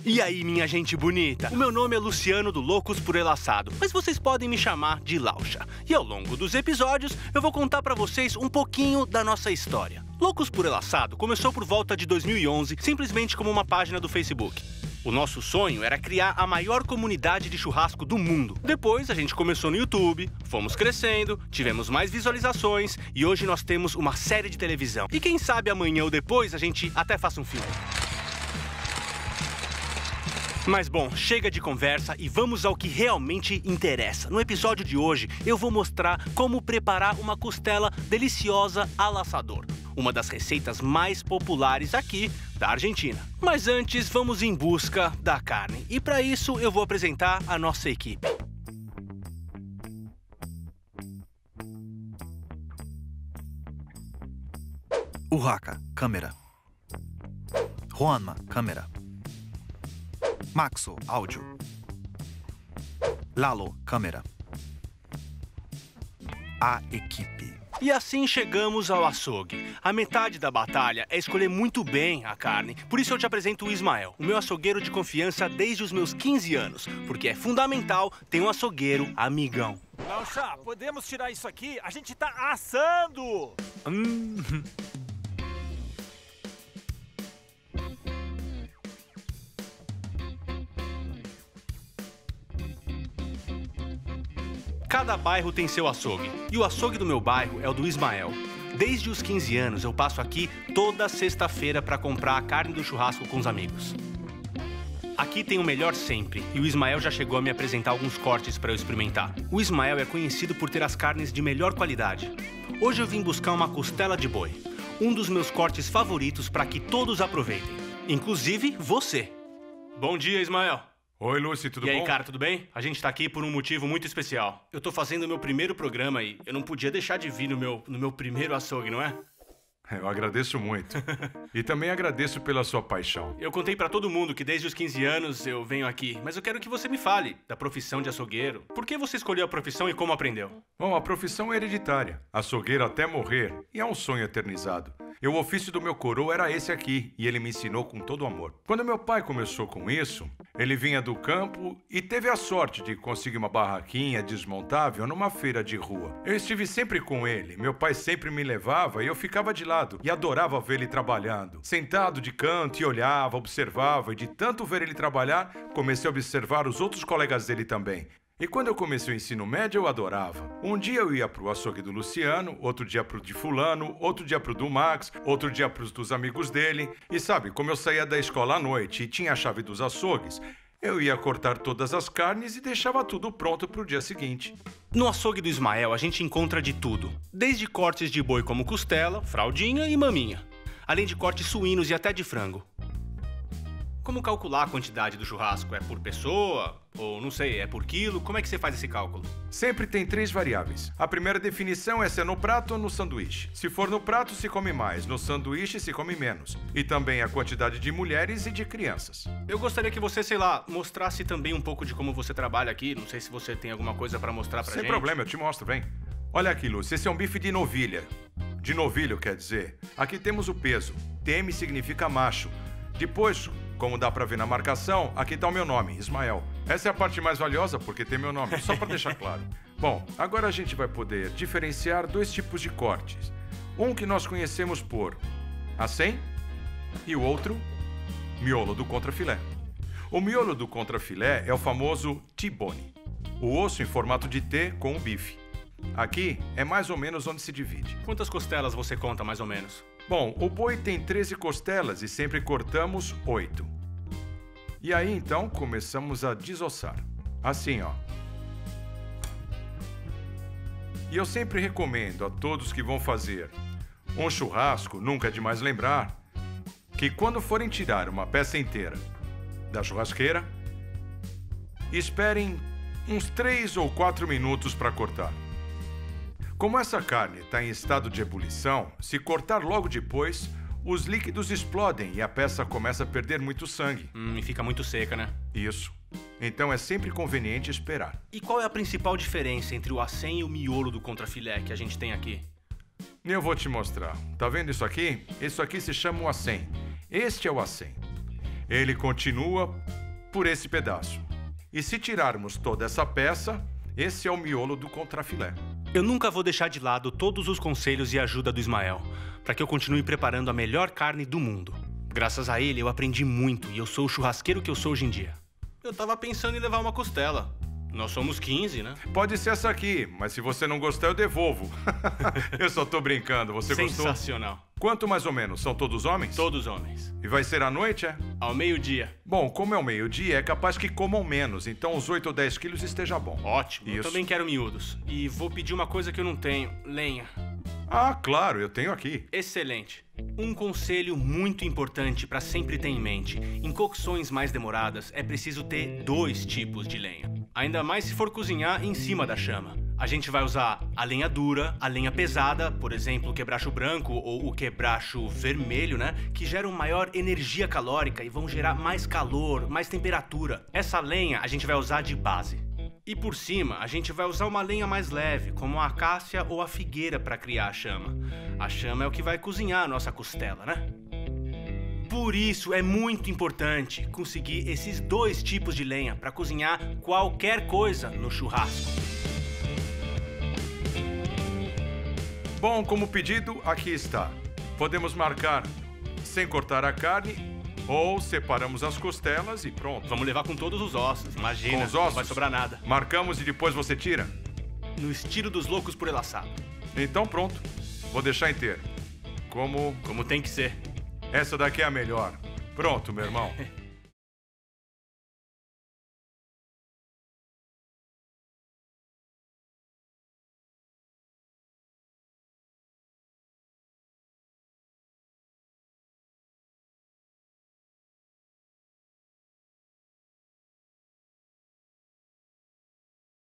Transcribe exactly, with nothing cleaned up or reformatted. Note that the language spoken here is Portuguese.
E aí, minha gente bonita? O meu nome é Luciano do Loucos por El Assado, mas vocês podem me chamar de Laucha. E ao longo dos episódios, eu vou contar pra vocês um pouquinho da nossa história. Loucos por El Assado começou por volta de dois mil e onze, simplesmente como uma página do Facebook. O nosso sonho era criar a maior comunidade de churrasco do mundo. Depois a gente começou no YouTube, fomos crescendo, tivemos mais visualizações e hoje nós temos uma série de televisão. E quem sabe amanhã ou depois a gente até faça um filme. Mas bom, chega de conversa e vamos ao que realmente interessa. No episódio de hoje, eu vou mostrar como preparar uma costela deliciosa al assador, uma das receitas mais populares aqui da Argentina. Mas antes, vamos em busca da carne. E para isso, eu vou apresentar a nossa equipe. Urraca, câmera. Juanma, câmera. Maxo, áudio. Lalo, câmera. A equipe. E assim chegamos ao açougue. A metade da batalha é escolher muito bem a carne. Por isso eu te apresento o Ismael, o meu açougueiro de confiança desde os meus quinze anos. Porque é fundamental ter um açougueiro amigão. Laucha, podemos tirar isso aqui? A gente tá assando! Hum... Cada bairro tem seu açougue, e o açougue do meu bairro é o do Ismael. Desde os quinze anos eu passo aqui toda sexta-feira para comprar a carne do churrasco com os amigos. Aqui tem o melhor sempre, e o Ismael já chegou a me apresentar alguns cortes para eu experimentar. O Ismael é conhecido por ter as carnes de melhor qualidade. Hoje eu vim buscar uma costela de boi, um dos meus cortes favoritos para que todos aproveitem, inclusive você. Bom dia, Ismael. Oi, Lúcio, tudo bom? E aí, cara, tudo bem? A gente tá aqui por um motivo muito especial. Eu tô fazendo o meu primeiro programa e eu não podia deixar de vir no meu, no meu primeiro açougue, não é? Eu agradeço muito. E também agradeço pela sua paixão. Eu contei pra todo mundo que desde os quinze anos eu venho aqui, mas eu quero que você me fale da profissão de açougueiro. Por que você escolheu a profissão e como aprendeu? Bom, a profissão é hereditária. Açougueiro até morrer. E é um sonho eternizado. E o ofício do meu coroa era esse aqui, e ele me ensinou com todo amor. Quando meu pai começou com isso, ele vinha do campo e teve a sorte de conseguir uma barraquinha desmontável numa feira de rua. Eu estive sempre com ele, meu pai sempre me levava e eu ficava de lado e adorava ver ele trabalhando. Sentado de canto e olhava, observava, e de tanto ver ele trabalhar, comecei a observar os outros colegas dele também. E quando eu comecei o ensino médio, eu adorava. Um dia eu ia pro açougue do Luciano, outro dia pro de fulano, outro dia pro do Max, outro dia pros dos amigos dele. E sabe, como eu saía da escola à noite e tinha a chave dos açougues, eu ia cortar todas as carnes e deixava tudo pronto pro dia seguinte. No açougue do Ismael, a gente encontra de tudo. Desde cortes de boi como costela, fraldinha e maminha. Além de cortes suínos e até de frango. Como calcular a quantidade do churrasco? É por pessoa? Ou, não sei, é por quilo? Como é que você faz esse cálculo? Sempre tem três variáveis. A primeira definição é se é no prato ou no sanduíche. Se for no prato, se come mais. No sanduíche, se come menos. E também a quantidade de mulheres e de crianças. Eu gostaria que você, sei lá, mostrasse também um pouco de como você trabalha aqui. Não sei se você tem alguma coisa pra mostrar pra Sem gente. Sem problema, eu te mostro, vem. Olha aqui, Lúcio, esse é um bife de novilha. De novilho, quer dizer. Aqui temos o peso. T M significa macho. Depois, como dá pra ver na marcação, aqui tá o meu nome, Ismael. Essa é a parte mais valiosa porque tem meu nome, só pra deixar claro. Bom, agora a gente vai poder diferenciar dois tipos de cortes. Um que nós conhecemos por acém e o outro, miolo do contrafilé. O miolo do contrafilé é o famoso T-bone, o osso em formato de T com o bife. Aqui é mais ou menos onde se divide. Quantas costelas você conta, mais ou menos? Bom, o boi tem treze costelas e sempre cortamos oito. E aí, então, começamos a desossar. Assim, ó. E eu sempre recomendo a todos que vão fazer um churrasco, nunca é demais lembrar, que quando forem tirar uma peça inteira da churrasqueira, esperem uns três ou quatro minutos para cortar. Como essa carne está em estado de ebulição, se cortar logo depois, os líquidos explodem e a peça começa a perder muito sangue. Hum, e fica muito seca, né? Isso. Então é sempre conveniente esperar. E qual é a principal diferença entre o acém e o miolo do contrafilé que a gente tem aqui? Eu vou te mostrar. Tá vendo isso aqui? Isso aqui se chama o acém. Este é o acém. Ele continua por esse pedaço. E se tirarmos toda essa peça, esse é o miolo do contrafilé. Eu nunca vou deixar de lado todos os conselhos e ajuda do Ismael, para que eu continue preparando a melhor carne do mundo. Graças a ele, eu aprendi muito e eu sou o churrasqueiro que eu sou hoje em dia. Eu tava pensando em levar uma costela. Nós somos quinze, né? Pode ser essa aqui, mas se você não gostar, eu devolvo. Eu só tô brincando, você gostou? Sensacional. Quanto mais ou menos? São todos homens? Todos homens. E vai ser à noite, é? Ao meio-dia. Bom, como é o meio-dia, é capaz que comam menos, então os oito ou dez quilos esteja bom. Ótimo, eu Isso. também quero miúdos. E vou pedir uma coisa que eu não tenho, lenha. Ah, claro, eu tenho aqui. Excelente. Um conselho muito importante para sempre ter em mente. Em cocções mais demoradas, é preciso ter dois tipos de lenha. Ainda mais se for cozinhar em cima da chama. A gente vai usar a lenha dura, a lenha pesada, por exemplo, o quebracho branco ou o quebracho vermelho, né? Que geram maior energia calórica e vão gerar mais calor, mais temperatura. Essa lenha a gente vai usar de base. E por cima, a gente vai usar uma lenha mais leve, como a acácia ou a figueira para criar a chama. A chama é o que vai cozinhar a nossa costela, né? Por isso é muito importante conseguir esses dois tipos de lenha para cozinhar qualquer coisa no churrasco. Bom, como pedido, aqui está. Podemos marcar sem cortar a carne ou separamos as costelas e pronto. Vamos levar com todos os ossos, imagina. Com os ossos? Não vai sobrar nada. Marcamos e depois você tira? No estilo dos loucos por elaçado. Então pronto. Vou deixar inteiro. Como... Como tem que ser. Essa daqui é a melhor. Pronto, meu irmão.